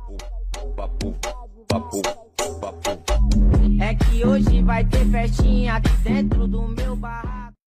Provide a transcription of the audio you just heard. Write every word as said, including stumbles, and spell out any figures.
É que hoje vai ter festinha aqui dentro do meu barraco.